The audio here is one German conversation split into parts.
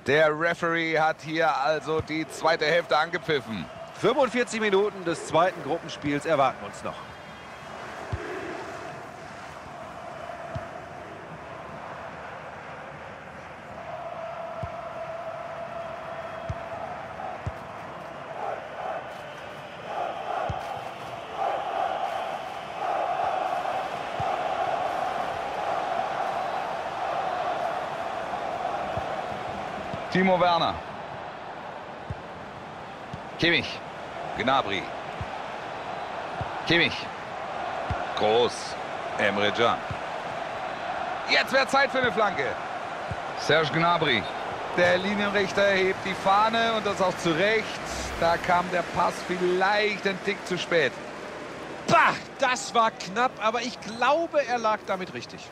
Der Referee hat hier also die zweite Hälfte angepfiffen. 45 Minuten des zweiten Gruppenspiels erwarten uns noch. Timo Werner. Kimmich. Gnabry. Kimmich. Groß. Emre Can. Jetzt wäre Zeit für eine Flanke. Serge Gnabry. Der Linienrichter hebt die Fahne und das auch zu Recht. Da kam der Pass vielleicht ein Tick zu spät. Bah, das war knapp, aber ich glaube, er lag damit richtig.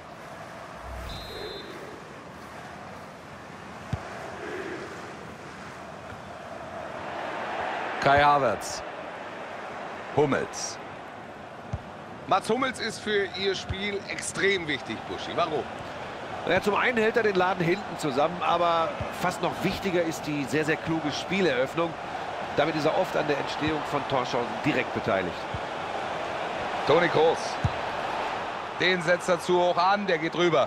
Kai Havertz. Hummels. Mats Hummels ist für ihr Spiel extrem wichtig, Buschi. Warum? Ja, zum einen hält er den Laden hinten zusammen, aber fast noch wichtiger ist die sehr, sehr kluge Spieleröffnung. Damit ist er oft an der Entstehung von Torchancen direkt beteiligt. Toni Kroos. Den setzt er zu hoch an, der geht rüber.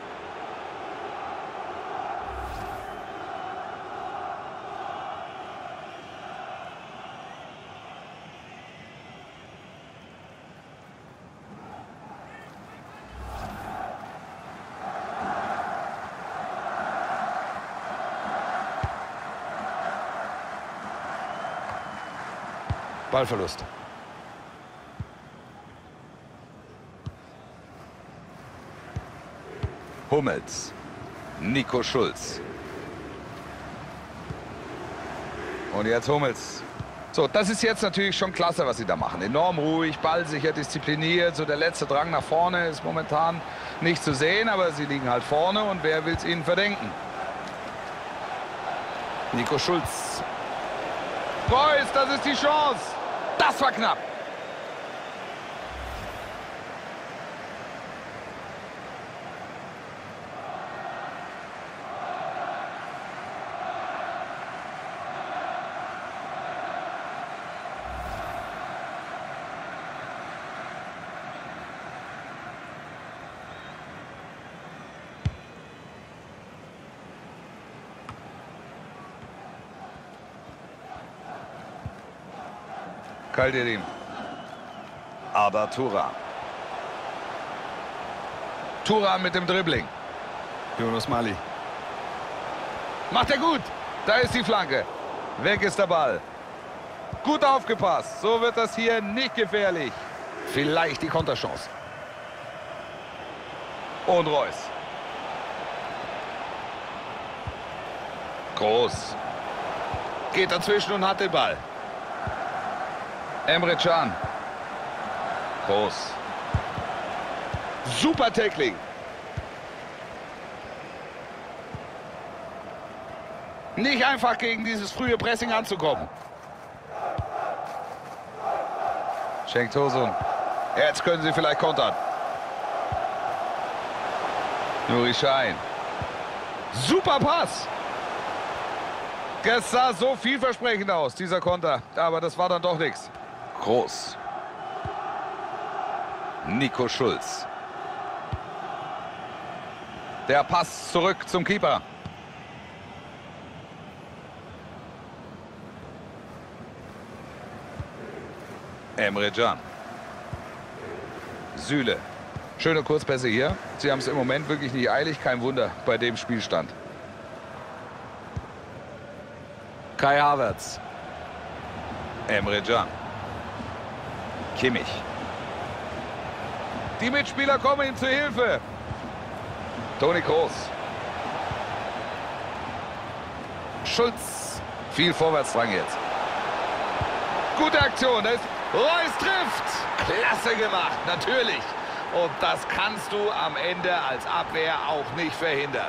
Ballverlust. Hummels. Nico Schulz. Und jetzt Hummels. So, das ist jetzt natürlich schon klasse, was sie da machen. Enorm ruhig, ballsicher, diszipliniert. So der letzte Drang nach vorne ist momentan nicht zu sehen, aber sie liegen halt vorne und wer will es ihnen verdenken? Nico Schulz. Reus, das ist die Chance. Das war knapp. Kalderim. Arda Turan. Turan mit dem Dribbling. Yunus Mali. Macht er gut. Da ist die Flanke. Weg ist der Ball. Gut aufgepasst. So wird das hier nicht gefährlich. Vielleicht die Konterchance. Und Reus. Groß. Geht dazwischen und hat den Ball. Emre Can. Groß. Super Tackling. Nicht einfach gegen dieses frühe Pressing anzukommen. Schenkt Tosun. Jetzt können sie vielleicht kontern. Nuri Sahin. Super Pass. Das sah so vielversprechend aus, dieser Konter. Aber das war dann doch nichts. Groß. Nico Schulz. Der Pass zurück zum Keeper. Emre Can. Süle. Schöne Kurzpässe hier. Sie haben es im Moment wirklich nicht eilig. Kein Wunder bei dem Spielstand. Kai Havertz. Emre Can. Kimmich. Die Mitspieler kommen ihm zu Hilfe. Toni Kroos. Schulz. Viel Vorwärtsdrang jetzt. Gute Aktion. Reus trifft. Klasse gemacht, natürlich. Und das kannst du am Ende als Abwehr auch nicht verhindern.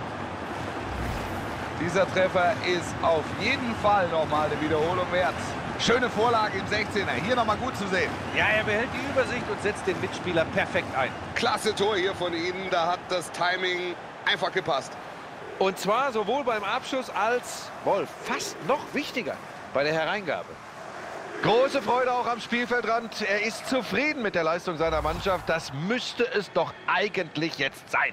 Dieser Treffer ist auf jeden Fall nochmal eine Wiederholung wert. Schöne Vorlage im 16er. Hier nochmal gut zu sehen. Ja, er behält die Übersicht und setzt den Mitspieler perfekt ein. Klasse Tor hier von Ihnen. Da hat das Timing einfach gepasst. Und zwar sowohl beim Abschuss als, wohl, fast noch wichtiger bei der Hereingabe. Große Freude auch am Spielfeldrand. Er ist zufrieden mit der Leistung seiner Mannschaft. Das müsste es doch eigentlich jetzt sein.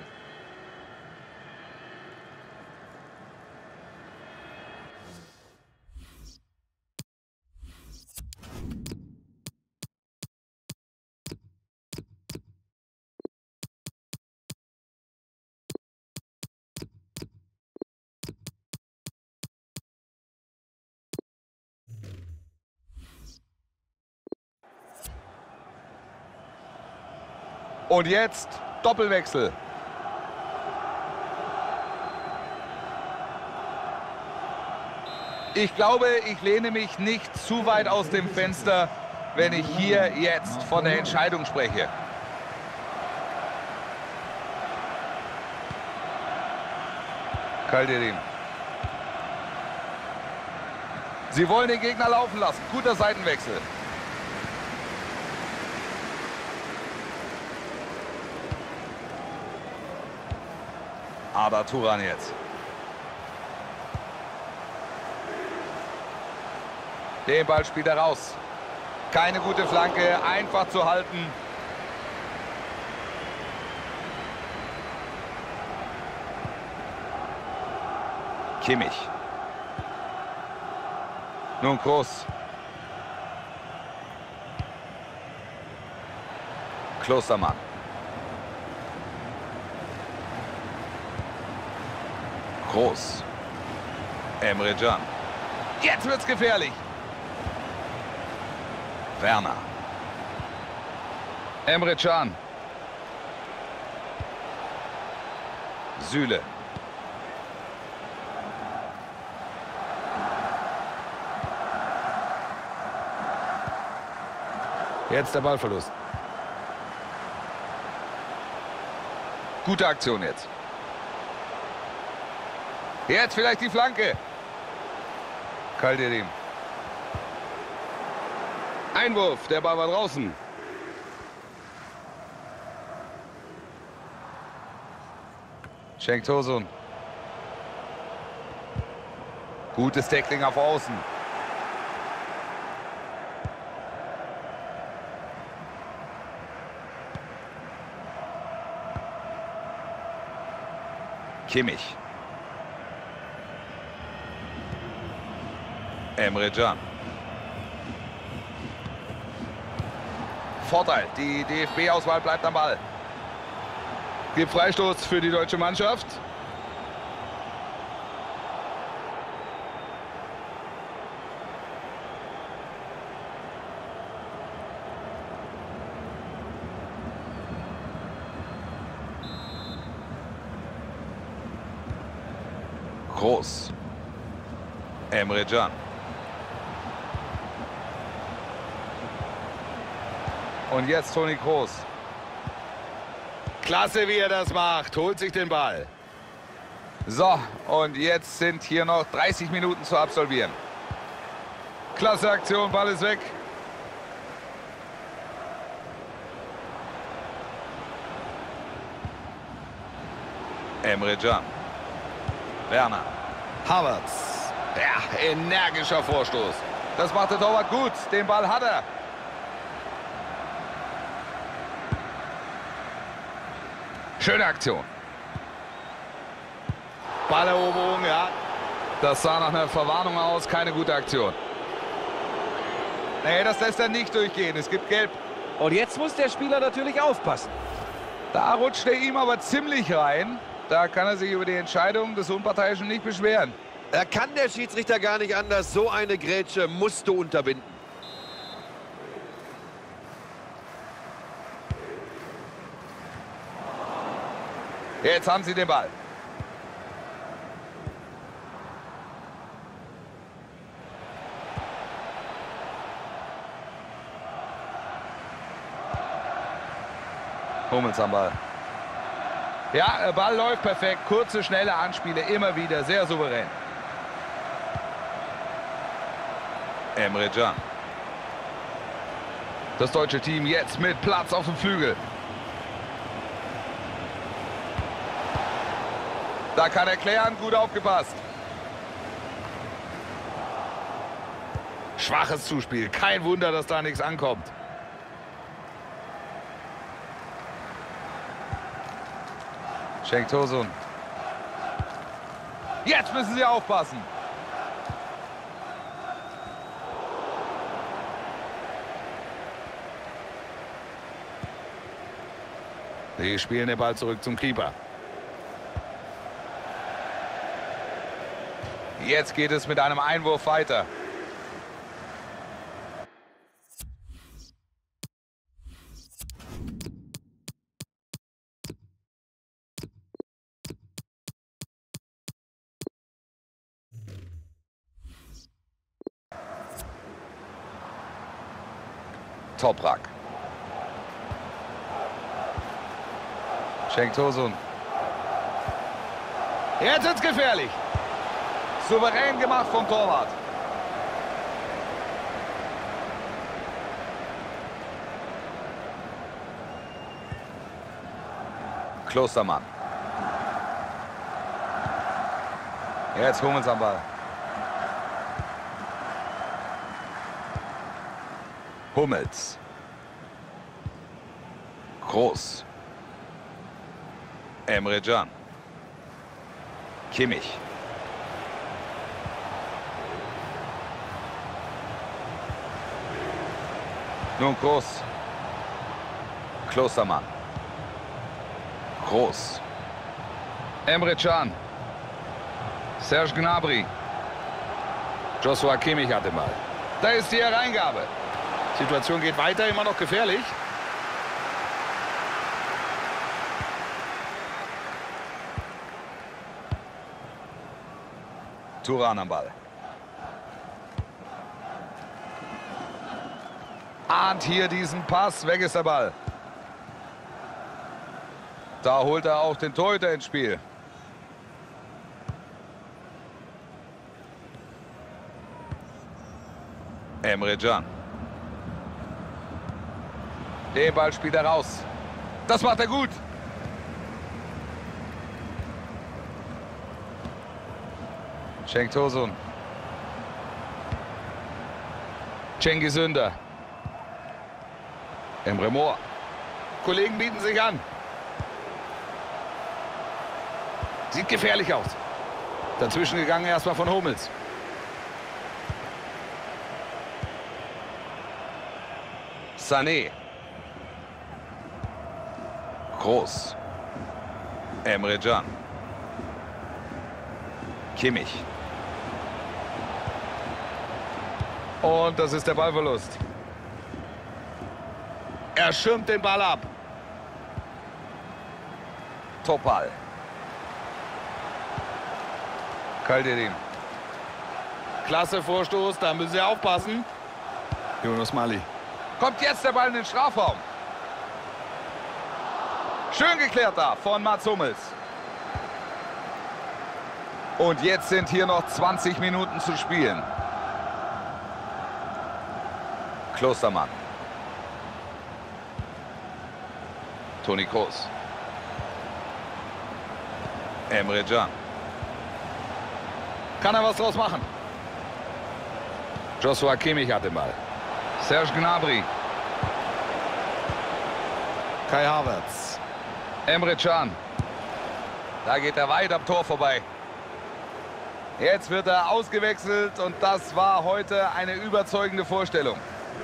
Und jetzt Doppelwechsel. Ich glaube, ich lehne mich nicht zu weit aus dem Fenster, wenn ich hier jetzt von der Entscheidung spreche. Calderin. Sie wollen den Gegner laufen lassen. Guter Seitenwechsel. Aber Thuram jetzt. Den Ball spielt er raus. Keine gute Flanke, einfach zu halten. Kimmich. Nun Kroos. Klostermann. Kroos. Emre Can. Jetzt wird's gefährlich. Werner. Emre Can. Süle. Jetzt der Ballverlust. Gute Aktion jetzt. Jetzt vielleicht die Flanke. Calderin. Einwurf, der Ball war draußen. Cenk Tosun. Gutes Tackling auf Außen. Kimmich. Emre Can. Vorteil, die DFB-Auswahl bleibt am Ball. Gibt Freistoß für die deutsche Mannschaft. Kroos. Emre Can. Und jetzt Toni Kroos. Klasse, wie er das macht. Holt sich den Ball. So, und jetzt sind hier noch 30 Minuten zu absolvieren. Klasse Aktion, Ball ist weg. Emre Can. Werner. Havertz. Ja, energischer Vorstoß. Das macht der Torwart gut. Den Ball hat er. Schöne Aktion. Balleroberung, ja. Das sah nach einer Verwarnung aus. Keine gute Aktion. Nee, das lässt er nicht durchgehen. Es gibt Gelb. Und jetzt muss der Spieler natürlich aufpassen. Da rutscht er ihm aber ziemlich rein. Da kann er sich über die Entscheidung des Unparteiischen nicht beschweren. Da kann der Schiedsrichter gar nicht anders. So eine Grätsche musst du unterbinden. Jetzt haben sie den Ball. Hummels am Ball. Ja, der Ball läuft perfekt. Kurze, schnelle Anspiele, immer wieder. Sehr souverän. Emre Can. Das deutsche Team jetzt mit Platz auf dem Flügel. Da kann er klären, gut aufgepasst. Schwaches Zuspiel, kein Wunder, dass da nichts ankommt. Cenk Tosun. Jetzt müssen sie aufpassen. Sie spielen den Ball zurück zum Keeper. Jetzt geht es mit einem Einwurf weiter. Toprak. Cenk Tosun. Jetzt wird's gefährlich. Souverän gemacht vom Torwart. Klostermann. Jetzt Hummels am Ball. Hummels. Groß. Emre Can. Kimmich. Nun Groß. Klostermann. Groß. Emre Can. Serge Gnabry. Joshua Kimmich hat den Ball. Da ist die Hereingabe. Situation geht weiter, immer noch gefährlich. Thuram am Ball. Ahnt hier diesen Pass, weg ist der Ball. Da holt er auch den Torhüter ins Spiel. Emre Can. Den Ball spielt er raus. Das macht er gut. Cenk Tosun. Cengiz Ünder. Emre Mor. Kollegen bieten sich an. Sieht gefährlich aus. Dazwischen gegangen erstmal von Hummels. Sané. Groß. Emre Can. Kimmich. Und das ist der Ballverlust. Er schirmt den Ball ab. Topal. Kalderin. Klasse Vorstoß, da müssen sie aufpassen. Yunus Mali. Kommt jetzt der Ball in den Strafraum. Schön geklärt da von Mats Hummels. Und jetzt sind hier noch 20 Minuten zu spielen. Klostermann. Toni Kroos. Emre Can. Kann er was draus machen? Joshua Kimmich hat den Ball. Serge Gnabry. Kai Havertz. Emre Can. Da geht er weit am Tor vorbei. Jetzt wird er ausgewechselt und das war heute eine überzeugende Vorstellung.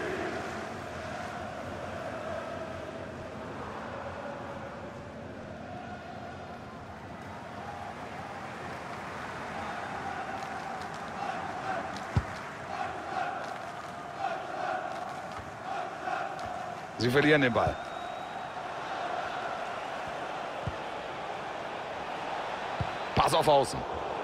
Sie verlieren den Ball. Pass auf Außen.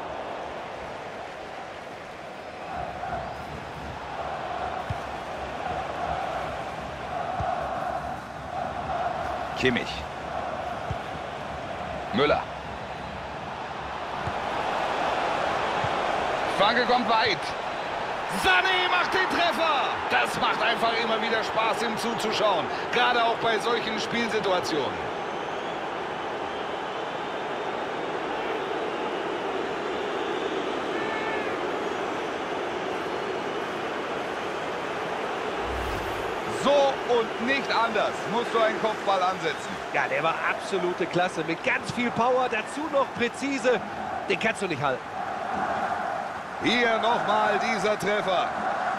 Kimmich. Müller. Flanke kommt weit. Sané macht den Treffer. Das macht einfach immer wieder Spaß, ihm zuzuschauen. Gerade auch bei solchen Spielsituationen. So und nicht anders musst du einen Kopfball ansetzen. Ja, der war absolute Klasse. Mit ganz viel Power, dazu noch präzise. Den kannst du nicht halten. Hier nochmal dieser Treffer.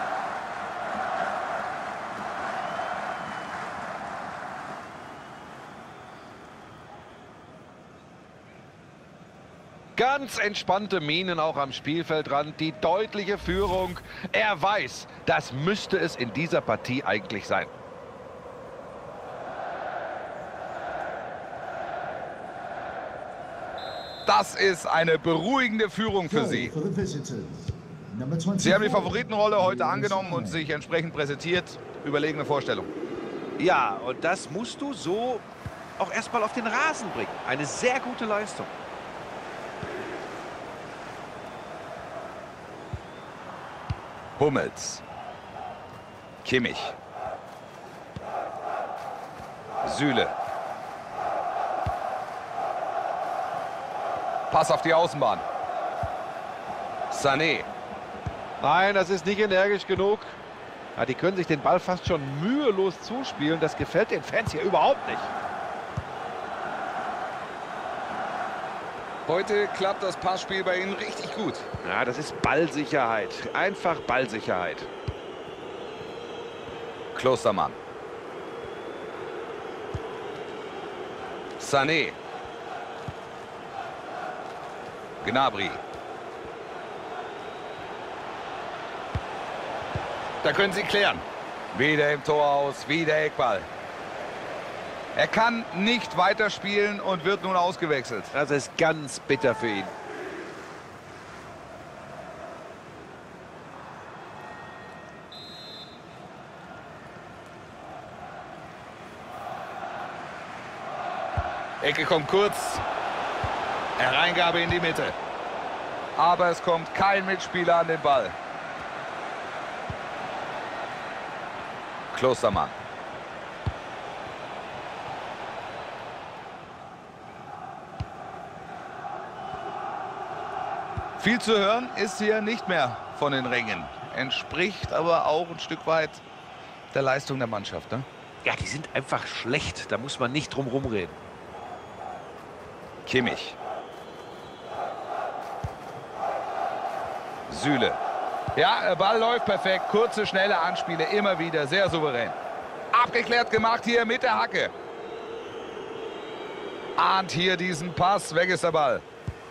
Ganz entspannte Mienen auch am Spielfeldrand. Die deutliche Führung. Er weiß, das müsste es in dieser Partie eigentlich sein. Das ist eine beruhigende Führung für sie. Sie haben die Favoritenrolle heute angenommen und sich entsprechend präsentiert. Überlegene Vorstellung. Ja, und das musst du so auch erstmal auf den Rasen bringen. Eine sehr gute Leistung. Hummels. Kimmich. Süle. Pass auf die Außenbahn. Sané. Nein, das ist nicht energisch genug. Ja, die können sich den Ball fast schon mühelos zuspielen. Das gefällt den Fans hier überhaupt nicht. Heute klappt das Passspiel bei ihnen richtig gut. Ja, das ist Ballsicherheit. Einfach Ballsicherheit. Klostermann. Sané. Gnabry. Da können sie klären. Wieder im Tor aus, wieder Eckball. Er kann nicht weiterspielen und wird nun ausgewechselt. Das ist ganz bitter für ihn. Ecke kommt kurz. Hereingabe in die Mitte. Aber es kommt kein Mitspieler an den Ball. Klostermann. Viel zu hören ist hier nicht mehr von den Rängen. Entspricht aber auch ein Stück weit der Leistung der Mannschaft, ne? Ja, die sind einfach schlecht. Da muss man nicht drum rumreden. Kimmich. Süle. Ja, der Ball läuft perfekt. Kurze, schnelle Anspiele. Immer wieder. Sehr souverän. Abgeklärt gemacht hier mit der Hacke. Ahnt hier diesen Pass. Weg ist der Ball.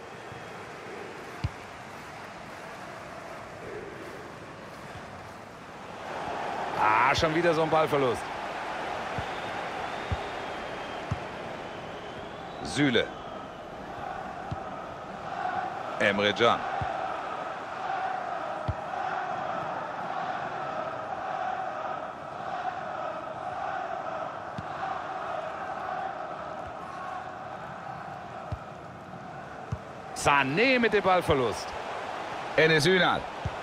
Ah, schon wieder so ein Ballverlust. Süle. Emre Can. Sané mit dem Ballverlust. Enes Ünal.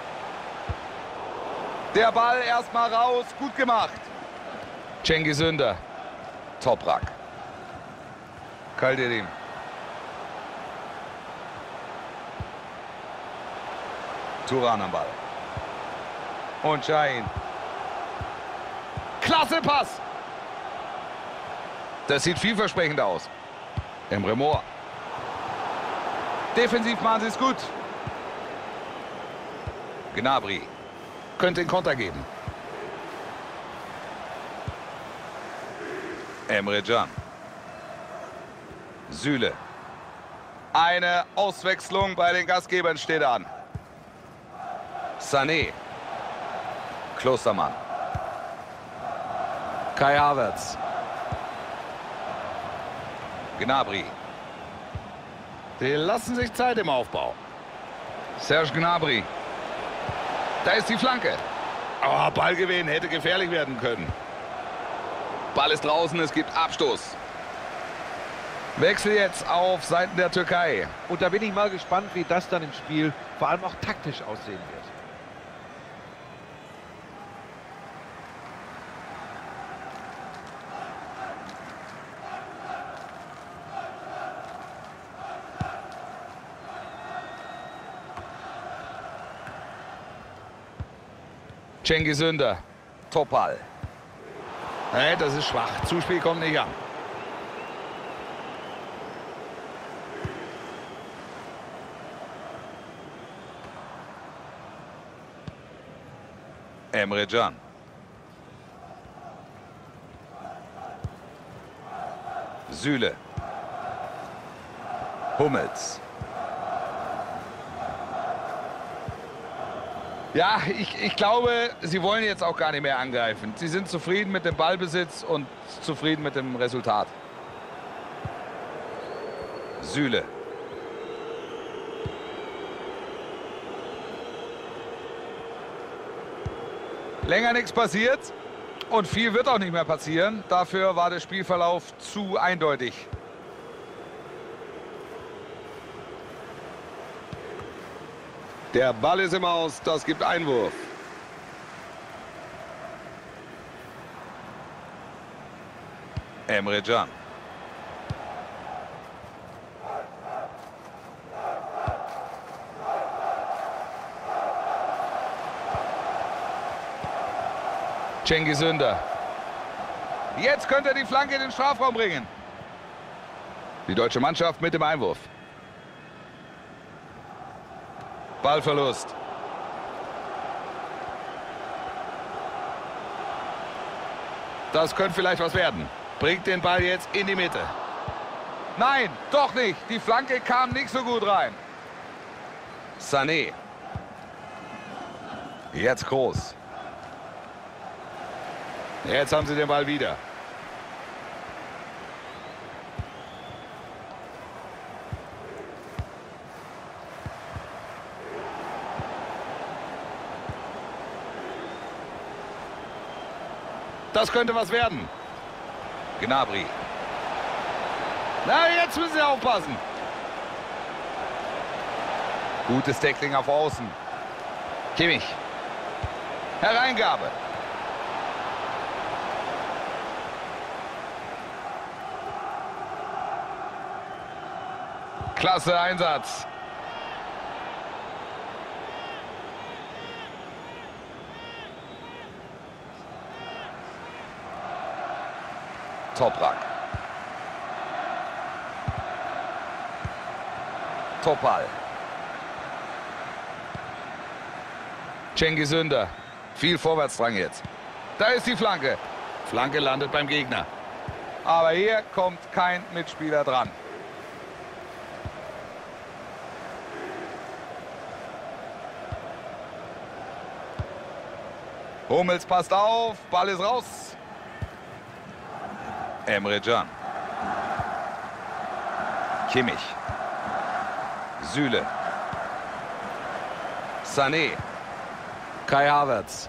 Der Ball erstmal raus. Gut gemacht. Cengiz Ünder. Toprak. Kaldirim. Turan am Ball. Und Şahin. Klasse Pass. Das sieht vielversprechend aus. Emre Mor. Defensiv machen sie es gut. Gnabry. Könnte den Konter geben. Emre Can. Süle. Eine Auswechslung bei den Gastgebern steht an. Sané. Klostermann. Kai Havertz. Gnabry. Die lassen sich Zeit im Aufbau. Serge Gnabry. Da ist die Flanke. Oh, Ballgewinn hätte gefährlich werden können. Ball ist draußen, es gibt Abstoß. Wechsel jetzt auf Seiten der Türkei. Und da bin ich mal gespannt, wie das dann im Spiel vor allem auch taktisch aussehen wird. Cengiz Ünder. Topal. Nee, das ist schwach. Zuspiel kommt nicht an. Emre Can. Süle. Hummels. Ja, ich glaube, sie wollen jetzt auch gar nicht mehr angreifen. Sie sind zufrieden mit dem Ballbesitz und zufrieden mit dem Resultat. Süle. Länger nichts passiert und viel wird auch nicht mehr passieren. Dafür war der Spielverlauf zu eindeutig. Der Ball ist im Aus, das gibt Einwurf. Emre Can. Cengiz Ünder. Jetzt könnte er die Flanke in den Strafraum bringen. Die deutsche Mannschaft mit dem Einwurf. Ballverlust. Das könnte vielleicht was werden. Bringt den Ball jetzt in die Mitte. Nein, doch nicht. Die Flanke kam nicht so gut rein. Sané. Jetzt Groß. Jetzt haben sie den Ball wieder. Das könnte was werden. Gnabry. Na, jetzt müssen sie aufpassen. Gutes Tackling auf Außen. Kimmich. Hereingabe. Klasse Einsatz. Toprak. Topal. Cengiz Ünder. Viel Vorwärtsdrang jetzt. Da ist die Flanke. Flanke landet beim Gegner. Aber hier kommt kein Mitspieler dran. Hummels passt auf. Ball ist raus. Emre Can. Kimmich. Süle. Sané. Kai Havertz.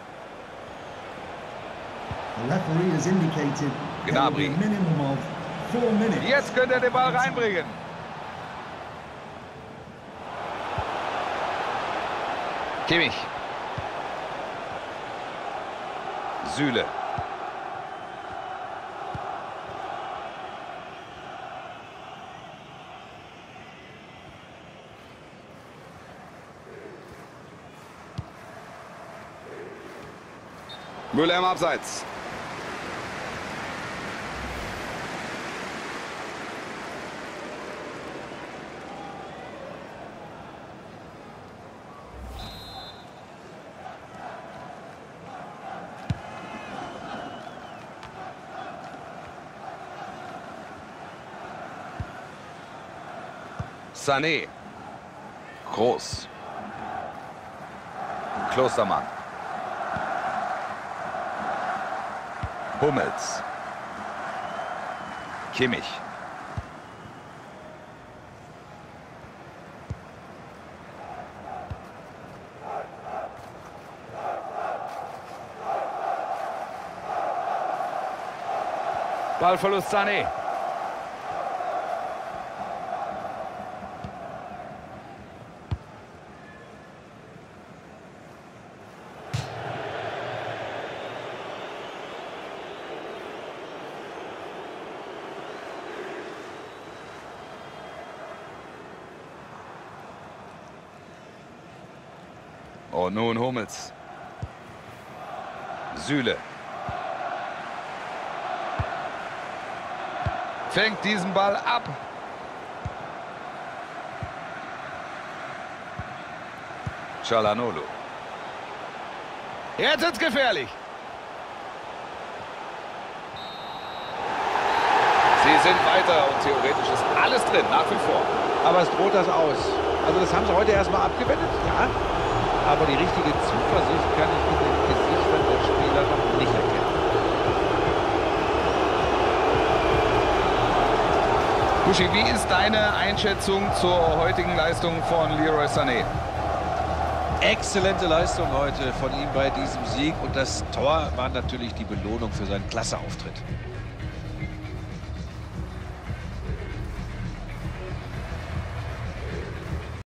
Gnabry. Jetzt könnte er den Ball reinbringen. Kimmich. Süle. Müller im Abseits. Sané. Groß. Klostermann. Hummels. Kimmich. Ballverlust Sané. Und nun Hummels. Süle. Fängt diesen Ball ab. Çalhanoğlu. Jetzt wird's gefährlich. Sie sind weiter und theoretisch ist alles drin, nach wie vor. Aber es droht das aus. Also das haben sie heute erstmal abgewendet, ja. Aber die richtige Zuversicht kann ich in den Gesichtern der Spieler noch nicht erkennen. Buschi, wie ist deine Einschätzung zur heutigen Leistung von Leroy Sané? Exzellente Leistung heute von ihm bei diesem Sieg. Und das Tor war natürlich die Belohnung für seinen Klasseauftritt.